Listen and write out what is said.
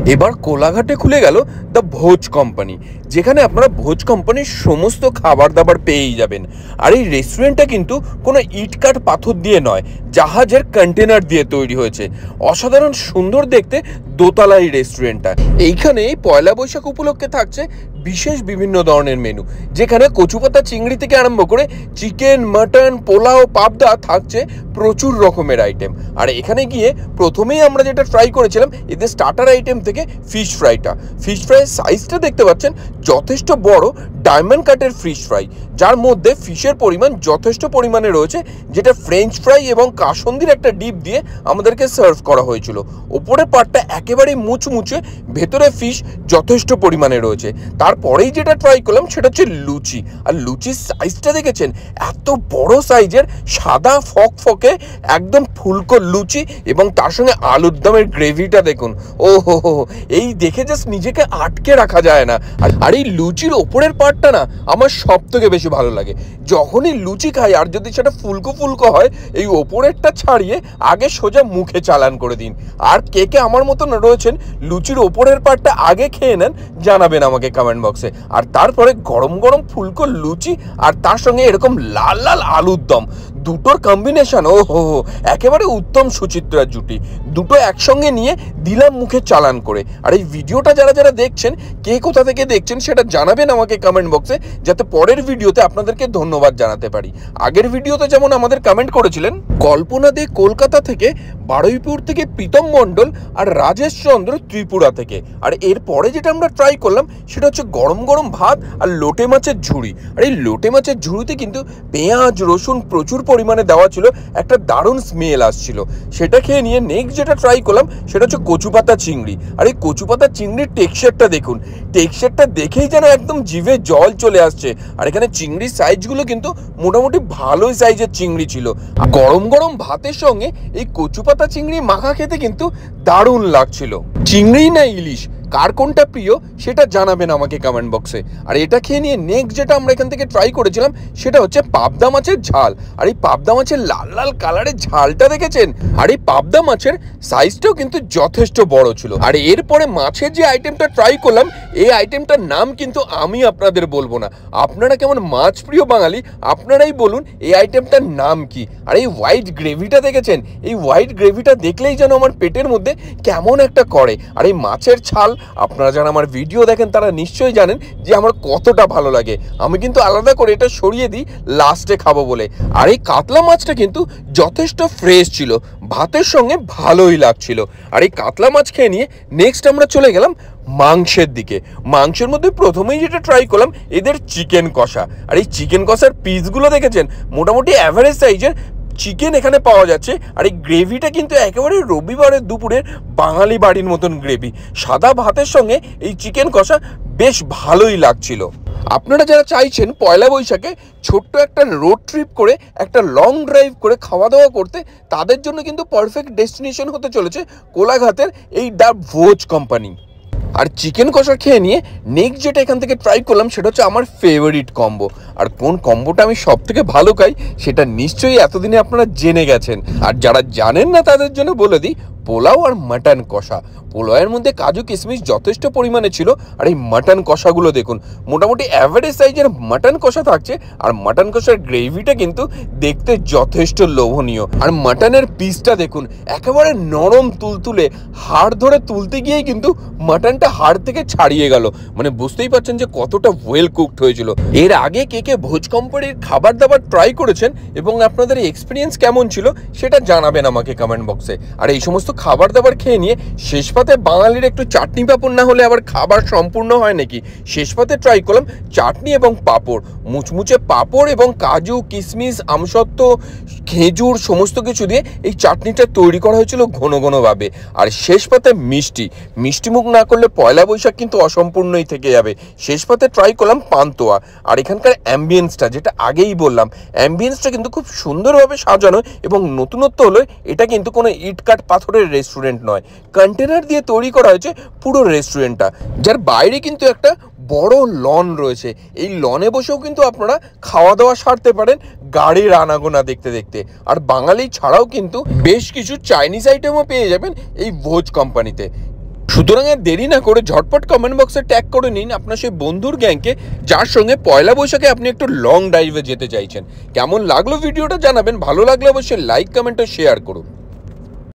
এবার কোলাঘাটে খুলে গেল দ্য ভোজ কোম্পানি, যেখানে আপনারা ভোজ কোম্পানির সমস্ত খাবার দাবার পেয়েই যাবেন। আর এই রেস্টুরেন্টটা কিন্তু কোনো ইটকাট পাথর দিয়ে নয়, জাহাজের কন্টেনার দিয়ে তৈরি হয়েছে। অসাধারণ সুন্দর দেখতে দোতলা এই রেস্টুরেন্টটা। এইখানে পয়লা বৈশাখ উপলক্ষে থাকছে বিশেষ বিভিন্ন ধরনের মেনু, যেখানে কচুপাতা চিংড়ি থেকে আরম্ভ করে চিকেন, মাটন, পোলাও, পাবদা থাকছে প্রচুর রকমের আইটেম। আর এখানে গিয়ে প্রথমেই আমরা যেটা ট্রাই করেছিলাম, এদের স্টার্টার আইটেম থেকে ফিশ ফ্রাইটা। ফিশ ফ্রাইয়ের সাইজটা দেখতে পাচ্ছেন যথেষ্ট বড় ডায়মন্ড কাটের ফিশ ফ্রাই, যার মধ্যে ফিশের পরিমাণ যথেষ্ট পরিমাণে রয়েছে, যেটা ফ্রেঞ্চ ফ্রাই এবং কাসন্দির একটা ডিপ দিয়ে আমাদেরকে সার্ভ করা হয়েছিল। ওপরের পার্টটা একেবারেই মুচমুচে, ভেতরে ফিশ যথেষ্ট পরিমাণে রয়েছে। তারপরেই যেটা ট্রাই করলাম সেটা হচ্ছে লুচি। আর লুচির সাইজটা দেখেছেন, এত বড় সাইজের সাদা ফকফকে একদম ফুলকো লুচি, এবং তার সঙ্গে আলুর দমের গ্রেভিটা দেখুন। ও হো হো, এই দেখে জাস্ট নিজেকে আটকে রাখা যায় না। আর এই লুচির ওপরের পার্টটা না আমার সব থেকে বেশি ভালো লাগে। যখনই লুচি খাই আর যদি সেটা ফুলকো ফুলকো হয়, এই ওপরেরটা ছাড়িয়ে আগে সোজা মুখে চালান করে দিন। আর কে কে আমার মতন রয়েছেন লুচির ওপরের পার্টটা আগে খেয়ে নেন, জানাবেন আমাকে কমেন্ট বক্সে। আর তারপরে গরম গরম ফুলকো লুচি আর তার সঙ্গে এরকম লাল লাল আলুর দম, দুটোর কম্বিনেশন ও হো হো, একেবারে উত্তম সুচিত্রার জুটি। দুটো একসঙ্গে নিয়ে দিলাম মুখে চালান করে। আর এই ভিডিওটা যারা যারা দেখছেন, কে কোথা থেকে দেখছেন সেটা জানাবেন আমাকে কমেন্ট বক্সে, যাতে পরের ভিডিওতে আপনাদেরকে ধন্যবাদ জানাতে পারি। আগের ভিডিওতে যেমন আমাদের কমেন্ট করেছিলেন কল্পনা দে কলকাতা থেকে, বারুইপুর থেকে প্রীতম মণ্ডল, আর রাজেশ চন্দ্র ত্রিপুরা থেকে। আর এরপরে যেটা আমরা ট্রাই করলাম সেটা হচ্ছে গরম গরম ভাত আর লোটে মাছের ঝুড়ি। আর এই লোটে মাছের ঝুড়িতে কিন্তু পেঁয়াজ রসুন প্রচুর পরিমাণে দেওয়া ছিল, একটা দারুণ স্মেল আসছিল। সেটা খেয়ে নিয়ে নেক্সট যেটা ট্রাই করলাম সেটা হচ্ছে কচুপাতা চিংড়ি। আর এই কচুপাতা চিংড়ির টেক্সচারটা দেখুন, টেক্সচারটা দেখেই যেন একদম জিভে জল চলে আসছে। আর এখানে চিংড়ির সাইজগুলো কিন্তু মোটামুটি ভালোই সাইজের চিংড়ি ছিল। গরম গরম ভাতের সঙ্গে এই কচুপাতা চিংড়ি মাখা খেতে কিন্তু দারুণ লাগছিল। চিংড়ি না ইলিশ, কার কোনটা প্রিয় সেটা জানাবেন আমাকে কমেন্ট বক্সে। আর এটা খেয়ে নিয়ে নেক্সট যেটা আমরা এখান থেকে ট্রাই করেছিলাম সেটা হচ্ছে পাবদা মাছের ঝাল। আর এই পাবদা মাছের লাল লাল কালারের ঝালটা দেখেছেন, আর এই পাবদা মাছের সাইজটাও কিন্তু যথেষ্ট বড় ছিল। আর এরপরে মাছের যে আইটেমটা ট্রাই করলাম, এই আইটেমটার নাম কিন্তু আমি আপনাদের বলবো না। আপনারা কেমন মাছ প্রিয় বাঙালি, আপনারাই বলুন এই আইটেমটার নাম কি। আর এই হোয়াইট গ্রেভিটা দেখেছেন, এই হোয়াইট গ্রেভিটা দেখলেই যেন আমার পেটের মধ্যে কেমন একটা করে। আর এই মাছের ছাল, আপনারা যারা আমার ভিডিও দেখেন তারা নিশ্চয়ই জানেন যে আমার কতটা ভালো লাগে। আমি কিন্তু আলাদা করে এটা সরিয়ে দিই লাস্টে খাবো বলে। আর এই কাতলা মাছটা কিন্তু যথেষ্ট ফ্রেশ ছিল, ভাতের সঙ্গে ভালোই লাগছিল। আর এই কাতলা মাছ খেয়ে নিয়ে নেক্সট আমরা চলে গেলাম মাংসের দিকে। মাংসের মধ্যে প্রথমেই যেটা ট্রাই করলাম এদের চিকেন কষা। আর এই চিকেন কষার পিসগুলো দেখেছেন, মোটামুটি অ্যাভারেজ সাইজের চিকেন এখানে পাওয়া যাচ্ছে। আর এই গ্রেভিটা কিন্তু একেবারে রবিবারের দুপুরের বাঙালি বাড়ির মতন গ্রেভি। সাদা ভাতের সঙ্গে এই চিকেন কষা বেশ ভালোই লাগছিল। আপনারা যারা চাইছেন পয়লা বৈশাখে ছোট্ট একটা রোড ট্রিপ করে একটা লং ড্রাইভ করে খাওয়া দাওয়া করতে, তাদের জন্য কিন্তু পারফেক্ট ডেস্টিনেশন হতে চলেছে কোলাঘাটের এই দ্য ভোজ কোম্পানি। আর চিকেন কষা খেয়ে নিয়ে নেক্সট যেটা এখান থেকে ট্রাই করলাম সেটা হচ্ছে আমার ফেভারিট কম্বো। আর কোন কম্বোটা আমি সব থেকে ভালো খাই সেটা নিশ্চয়ই এতদিনে আপনারা জেনে গেছেন। আর যারা জানেন না তাদের জন্য বলে দিই, পোলাও আর মাটন কষা। পোলাওয়ের মধ্যে কাজু কিশমিশ যথেষ্ট পরিমাণে ছিল। আর এই মাটন কষাগুলো দেখুন, মোটামুটি অ্যাভারেজ সাইজের মাটন কষা থাকছে। আর মাটন কষার গ্রেভিটা কিন্তু দেখতে যথেষ্ট লোভনীয়। আর মাটনের পিসটা দেখুন, একেবারে নরম তুলতুলে, হাড় ধরে তুলতে গিয়েই কিন্তু মাটনটা হাড় থেকে ছাড়িয়ে গেল। মানে বুঝতেই পারছেন যে কতটা ওয়েল কুকড হয়েছিল। এর আগে কে কে ভোজ কোম্পানির খাবার দাবার ট্রাই করেছেন এবং আপনাদের এক্সপিরিয়েন্স কেমন ছিল সেটা জানাবেন আমাকে কমেন্ট বক্সে। আর এই সমস্ত খাবার দাবার খেয়ে নিয়ে শেষ পাতে বাঙালির একটু চাটনি পাঁপড় না হলে আবার খাবার সম্পূর্ণ হয় নাকি, শেষ পাতে ট্রাই করলাম চাটনি এবং পাঁপড়। মুচমুচে পাঁপড় এবং কাজু কিশমিশ আমসত্ত্ব খেজুর সমস্ত কিছু দিয়ে এই চাটনিটা তৈরি করা হয়েছিল ঘন ঘনভাবে। আর শেষ পাতে মিষ্টি, মিষ্টি মুখ না করলে পয়লা বৈশাখ কিন্তু অসম্পূর্ণই থেকে যাবে। শেষ পাতে ট্রাই করলাম পান্তুয়া। আর এখানকার অ্যাম্বিয়েন্সটা, যেটা আগেই বললাম, অ্যাম্বিয়েন্সটা কিন্তু খুব সুন্দরভাবে সাজানো এবং নতুনত্ব হলো এটা কিন্তু কোনো ইটকাট পাথরের রেস্টুরেন্ট নয়, কন্টেনার দিয়ে তৈরি করা হয়েছে পুরো রেস্টুরেন্টটা, যার বাইরে কিন্তু একটা বড় লন রয়েছে। এই লনে বসেও কিন্তু আপনারা খাওয়া দাওয়া সারতে পারেন গাড়ির আনাগোনা দেখতে দেখতে। আর বাঙালি ছাড়াও কিন্তু বেশ কিছু চাইনিজ আইটেমও পেয়ে যাবেন এই ভোজ কোম্পানিতে। সুতরাং আর দেরি না করে ঝটপট কমেন্ট বক্সে ট্যাগ করে নিন আপনার সেই বন্ধুর গ্যাংকে যার সঙ্গে পয়লা বৈশাখে আপনি একটু লং ড্রাইভে যেতে চাইছেন। কেমন লাগলো ভিডিওটা জানাবেন, ভালো লাগলে অবশ্যই লাইক কমেন্ট ও শেয়ার করুন।